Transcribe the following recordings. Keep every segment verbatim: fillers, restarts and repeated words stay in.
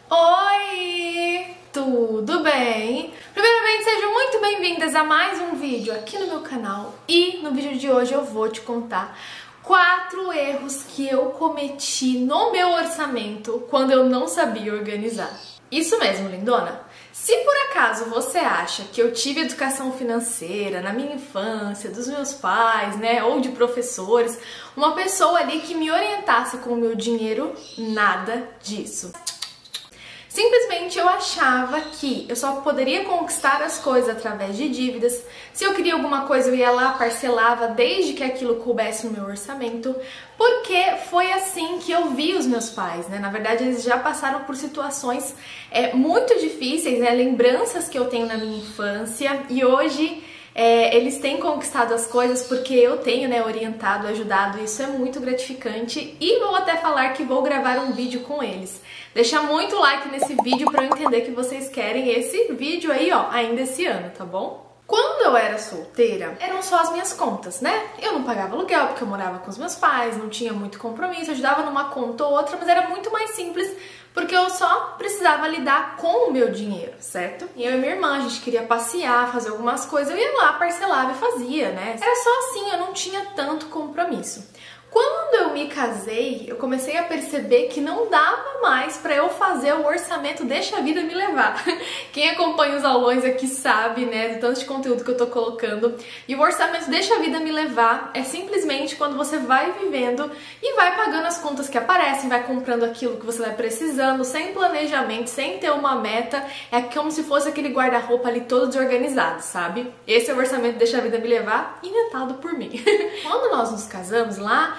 Oi! Tudo bem? Primeiramente, sejam muito bem-vindas a mais um vídeo aqui no meu canal. E no vídeo de hoje eu vou te contar quatro erros que eu cometi no meu orçamento quando eu não sabia organizar. Isso mesmo, lindona! Se por acaso você acha que eu tive educação financeira na minha infância, dos meus pais, né, ou de professores, uma pessoa ali que me orientasse com o meu dinheiro, nada disso. Simplesmente eu achava que eu só poderia conquistar as coisas através de dívidas. Se eu queria alguma coisa, eu ia lá, parcelava desde que aquilo coubesse no meu orçamento, porque foi assim que eu vi os meus pais, né? Na verdade, eles já passaram por situações é, muito difíceis, né? Lembranças que eu tenho na minha infância, e hoje É, eles têm conquistado as coisas porque eu tenho, né, orientado, ajudado, isso é muito gratificante, e vou até falar que vou gravar um vídeo com eles. Deixa muito like nesse vídeo para eu entender que vocês querem esse vídeo aí, ó, ainda esse ano, tá bom? Quando eu era solteira, eram só as minhas contas, né? Eu não pagava aluguel porque eu morava com os meus pais, não tinha muito compromisso, eu ajudava numa conta ou outra, mas era muito mais simples porque eu só precisava lidar com o meu dinheiro, certo? E eu e minha irmã, a gente queria passear, fazer algumas coisas, eu ia lá, parcelava e fazia, né? Era só assim, eu não tinha tanto compromisso. Quando eu me casei, eu comecei a perceber que não dava mais pra eu fazer o orçamento deixa a vida me levar. Quem acompanha os aulões aqui sabe, né, do tanto de conteúdo que eu tô colocando. E o orçamento deixa a vida me levar é simplesmente quando você vai vivendo e vai pagando as contas que aparecem, vai comprando aquilo que você vai precisando, sem planejamento, sem ter uma meta. É como se fosse aquele guarda-roupa ali todo desorganizado, sabe? Esse é o orçamento deixa a vida me levar, inventado por mim. Quando nós nos casamos lá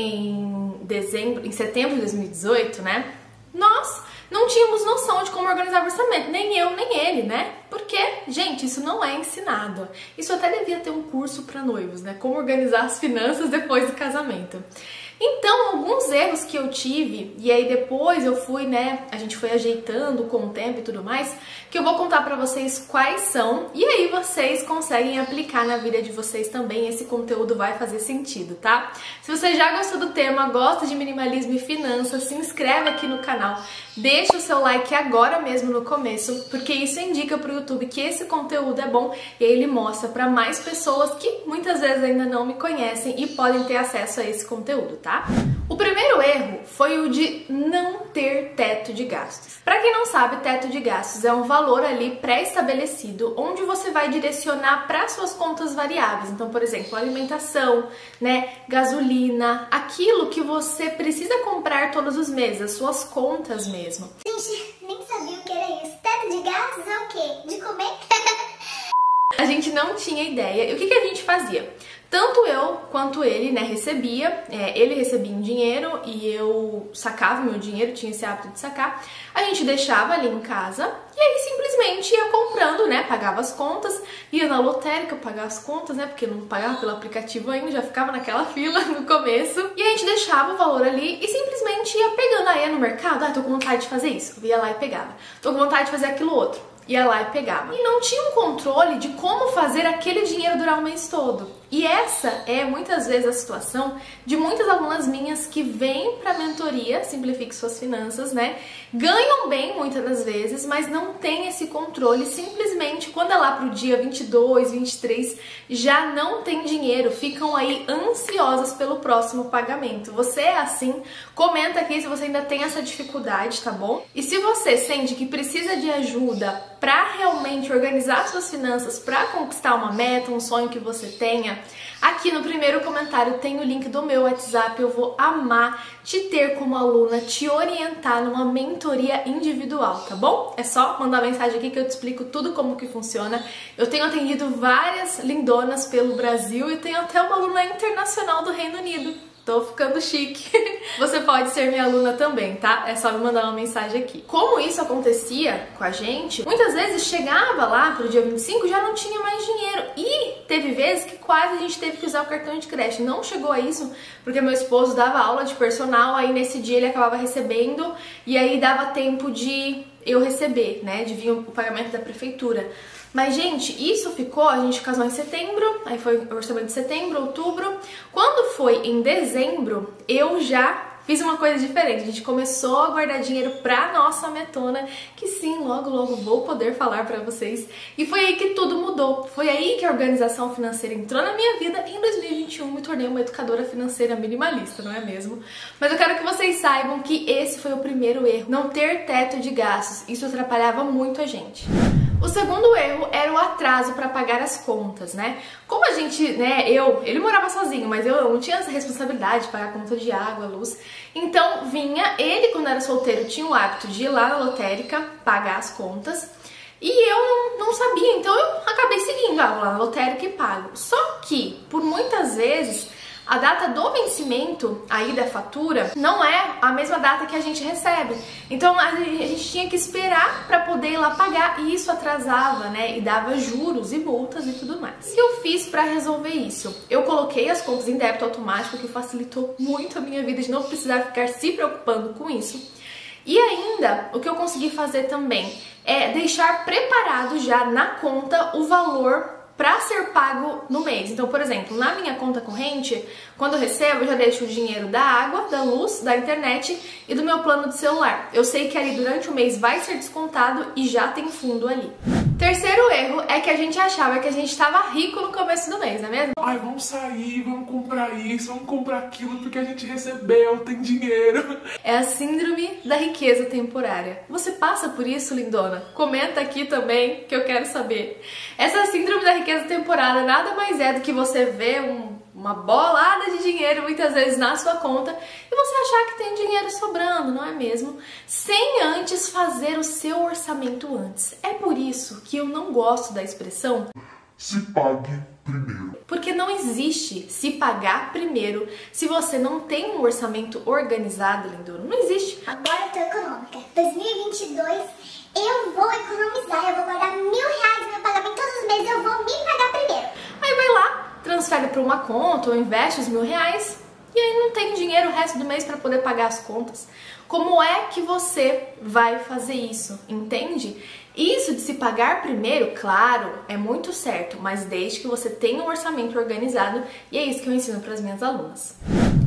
em dezembro, em setembro de dois mil e dezoito, né? Nós não tínhamos noção de como organizar o orçamento, nem eu, nem ele, né? Porque, gente, isso não é ensinado. Isso até devia ter um curso para noivos, né? Como organizar as finanças depois do casamento. Então, alguns erros que eu tive, e aí depois eu fui, né, a gente foi ajeitando com o tempo e tudo mais, que eu vou contar pra vocês quais são, e aí vocês conseguem aplicar na vida de vocês também, esse conteúdo vai fazer sentido, tá? Se você já gostou do tema, gosta de minimalismo e finanças, se inscreve aqui no canal, deixa o seu like agora mesmo no começo, porque isso indica pro YouTube que esse conteúdo é bom, e aí ele mostra pra mais pessoas que muitas vezes ainda não me conhecem e podem ter acesso a esse conteúdo, tá? O primeiro erro foi o de não ter teto de gastos. Para quem não sabe, teto de gastos é um valor ali pré-estabelecido onde você vai direcionar para suas contas variáveis. Então, por exemplo, alimentação, né, gasolina, aquilo que você precisa comprar todos os meses, as suas contas mesmo. Gente, nem sabia o que era isso. Teto de gastos é o quê? De comer? A gente não tinha ideia. E o que, que a gente fazia? Tanto eu quanto ele, né, recebia, é, ele recebia em dinheiro e eu sacava meu dinheiro, tinha esse hábito de sacar, a gente deixava ali em casa e aí simplesmente ia comprando, né, pagava as contas, ia na lotérica pagar as contas, né, porque não pagava pelo aplicativo ainda, já ficava naquela fila no começo, e a gente deixava o valor ali e simplesmente ia pegando, aí ia no mercado, ah, tô com vontade de fazer isso, eu ia lá e pegava, tô com vontade de fazer aquilo outro, ia lá e pegava. E não tinha um controle de como fazer aquele dinheiro durar o mês todo. E essa é muitas vezes a situação de muitas alunas minhas que vêm para a mentoria Simplifique Suas Finanças, né? Ganham bem muitas das vezes, mas não tem esse controle. Simplesmente quando é lá pro dia vinte e dois, vinte e três, já não tem dinheiro, ficam aí ansiosas pelo próximo pagamento. Você é assim? Comenta aqui se você ainda tem essa dificuldade, tá bom? E se você sente que precisa de ajuda para realmente organizar suas finanças, para conquistar uma meta, um sonho que você tenha, aqui no primeiro comentário tem o link do meu WhatsApp. Eu vou amar te ter como aluna, te orientar numa mentoria individual, tá bom? É só mandar mensagem aqui que eu te explico tudo como que funciona. Eu tenho atendido várias lindonas pelo Brasil e tenho até uma aluna internacional do Reino Unido. Tô ficando chique. Você pode ser minha aluna também, tá? É só me mandar uma mensagem aqui. Como isso acontecia com a gente, muitas vezes chegava lá pro dia vinte e cinco, já não tinha mais dinheiro. E teve vezes que quase a gente teve que usar o cartão de crédito. Não chegou a isso, porque meu esposo dava aula de personal, aí nesse dia ele acabava recebendo, e aí dava tempo de eu receber, né? De vir o pagamento da prefeitura. Mas, gente, isso ficou, a gente casou em setembro, aí foi o orçamento de setembro, outubro. Quando foi em dezembro, eu já fiz uma coisa diferente. A gente começou a guardar dinheiro pra nossa metona, que sim, logo logo vou poder falar pra vocês. E foi aí que tudo mudou. Foi aí que a organização financeira entrou na minha vida e em dois mil e vinte e um me tornei uma educadora financeira minimalista, não é mesmo? Mas eu quero que vocês saibam que esse foi o primeiro erro, não ter teto de gastos. Isso atrapalhava muito a gente. O segundo erro era o atraso para pagar as contas, né? Como a gente, né, eu, ele morava sozinho, mas eu não tinha essa responsabilidade de pagar a conta de água, luz. Então vinha, ele quando era solteiro tinha o hábito de ir lá na lotérica pagar as contas. E eu não, não sabia, então eu acabei seguindo, ah, vou lá na lotérica e pago. Só que, por muitas vezes, a data do vencimento aí da fatura não é a mesma data que a gente recebe. Então a gente tinha que esperar para poder ir lá pagar e isso atrasava, né? E dava juros e multas e tudo mais. O que eu fiz para resolver isso? Eu coloquei as contas em débito automático, que facilitou muito a minha vida de não precisar ficar se preocupando com isso. E ainda, o que eu consegui fazer também é deixar preparado já na conta o valor para ser pago no mês. Então, por exemplo, na minha conta corrente, quando eu recebo, eu já deixo o dinheiro da água, da luz, da internet e do meu plano de celular. Eu sei que ali durante o mês vai ser descontado e já tem fundo ali. Terceiro erro é que a gente achava que a gente estava rico no começo do mês, não é mesmo? Ai, vamos sair, vamos comprar isso, vamos comprar aquilo porque a gente recebeu, tem dinheiro. É a síndrome da riqueza temporária. Você passa por isso, lindona? Comenta aqui também que eu quero saber. Essa síndrome da riqueza temporária nada mais é do que você ver um, uma bolada de dinheiro muitas vezes na sua conta e você achar que tem dinheiro sobrando, não é mesmo? Sem antes fazer o seu orçamento antes. É por isso que eu não gosto da expressão se pague primeiro. Porque não existe se pagar primeiro se você não tem um orçamento organizado, lindona. Não existe. Agora eu tô econômica. dois mil e vinte e dois, eu vou economizar. Eu vou guardar mil reais no meu pagamento todos os meses. Eu vou me pagar primeiro. Aí vai lá, transfere para uma conta ou investe os mil reais e aí não tem dinheiro o resto do mês para poder pagar as contas. Como é que você vai fazer isso? Entende? Isso de se pagar primeiro, claro, é muito certo, mas desde que você tenha um orçamento organizado, e é isso que eu ensino para as minhas alunas.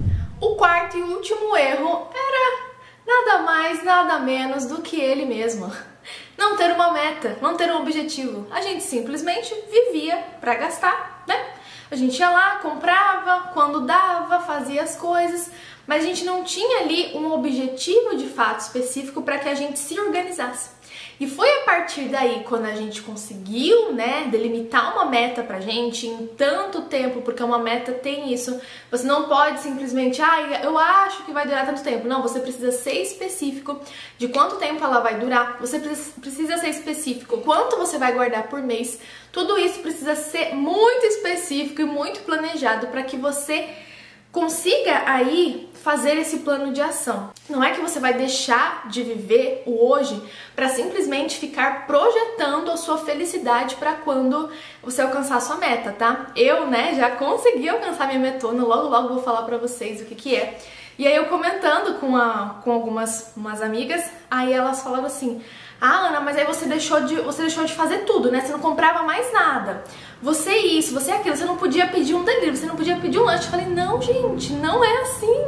O quarto e último erro era nada mais, nada menos do que ele mesmo. Não ter uma meta, não ter um objetivo. A gente simplesmente vivia para gastar, né? A gente ia lá, comprava, quando dava, fazia as coisas, mas a gente não tinha ali um objetivo de fato específico para que a gente se organizasse. E foi a partir daí, quando a gente conseguiu, né, delimitar uma meta pra gente em tanto tempo, porque uma meta tem isso, você não pode simplesmente, ah, eu acho que vai durar tanto tempo. Não, você precisa ser específico de quanto tempo ela vai durar, você precisa ser específico quanto você vai guardar por mês. Tudo isso precisa ser muito específico e muito planejado para que você consiga aí fazer esse plano de ação. Não é que você vai deixar de viver o hoje para simplesmente ficar projetando a sua felicidade para quando você alcançar a sua meta, tá? Eu, né, já consegui alcançar minha metona, logo logo vou falar para vocês o que que é. E aí eu comentando com, a, com algumas umas amigas, aí elas falaram assim: ah, Ana, mas aí você deixou de, você deixou de fazer tudo, né? Você não comprava mais nada. Você isso, você aquilo, você não podia pedir um delivery, você não podia pedir um lanche. Eu falei, não, gente, não é assim.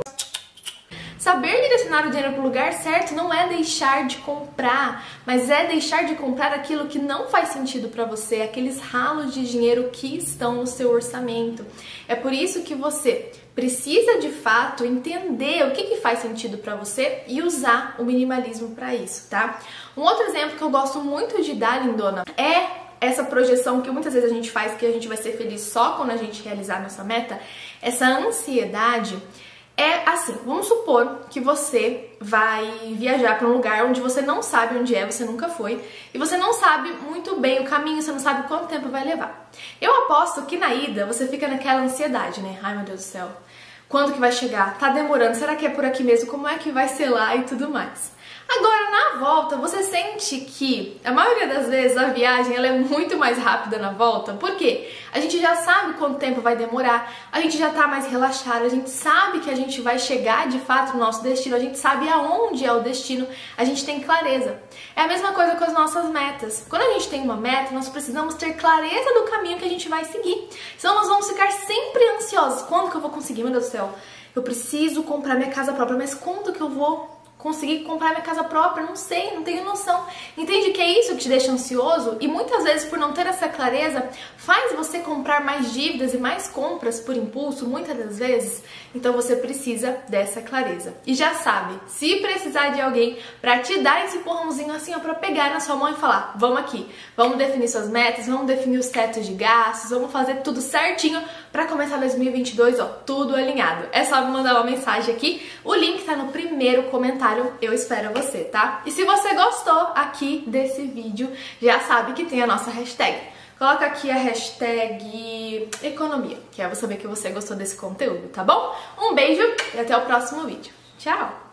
Saber direcionar o dinheiro para o lugar certo não é deixar de comprar, mas é deixar de comprar aquilo que não faz sentido para você, aqueles ralos de dinheiro que estão no seu orçamento. É por isso que você precisa de fato entender o que, que faz sentido para você e usar o minimalismo para isso, tá? Um outro exemplo que eu gosto muito de dar, lindona, é essa projeção que muitas vezes a gente faz que a gente vai ser feliz só quando a gente realizar nossa meta. Essa ansiedade é assim, vamos supor que você vai viajar para um lugar onde você não sabe onde é, você nunca foi, e você não sabe muito bem o caminho, você não sabe quanto tempo vai levar. Eu aposto que na ida você fica naquela ansiedade, né? Ai, meu Deus do céu, quando que vai chegar? Tá demorando, será que é por aqui mesmo? Como é que vai ser lá e tudo mais? Agora, na volta, você sente que a maioria das vezes a viagem ela é muito mais rápida na volta. Por quê? A gente já sabe quanto tempo vai demorar, a gente já tá mais relaxado, a gente sabe que a gente vai chegar de fato no nosso destino, a gente sabe aonde é o destino, a gente tem clareza. É a mesma coisa com as nossas metas. Quando a gente tem uma meta, nós precisamos ter clareza do caminho que a gente vai seguir. Senão nós vamos ficar sempre ansiosos. Quando que eu vou conseguir? Meu Deus do céu. eu preciso comprar minha casa própria, mas quando que eu vou conseguir comprar minha casa própria? Não sei, não tenho noção. Entende que é isso que te deixa ansioso? E muitas vezes, por não ter essa clareza, faz você comprar mais dívidas e mais compras por impulso, muitas das vezes. Então você precisa dessa clareza. E já sabe, se precisar de alguém pra te dar esse empurrãozinho assim, ó, pra pegar na sua mão e falar, vamos aqui, vamos definir suas metas, vamos definir os tetos de gastos, vamos fazer tudo certinho pra começar dois mil e vinte e dois, ó, tudo alinhado. É só me mandar uma mensagem aqui, o link tá no primeiro comentário. Eu espero você, tá? E se você gostou aqui desse vídeo, já sabe que tem a nossa hashtag. Coloca aqui a hashtag economia, que é eu vou saber que você gostou desse conteúdo, tá bom? Um beijo e até o próximo vídeo. Tchau!